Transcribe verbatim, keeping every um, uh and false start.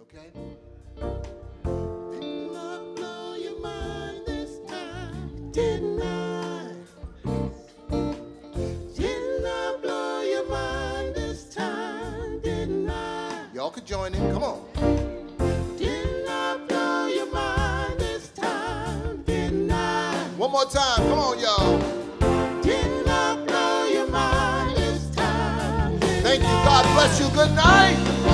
okay? Didn't I blow your mind this time? Didn't I? Didn't I blow your mind this time? Didn't I? Y'all could join in. Come on. Didn't I blow your mind this time? Didn't I? One more time. Come on, y'all. Didn't I blow your mind this time? Didn't Thank you. God bless you. Good night.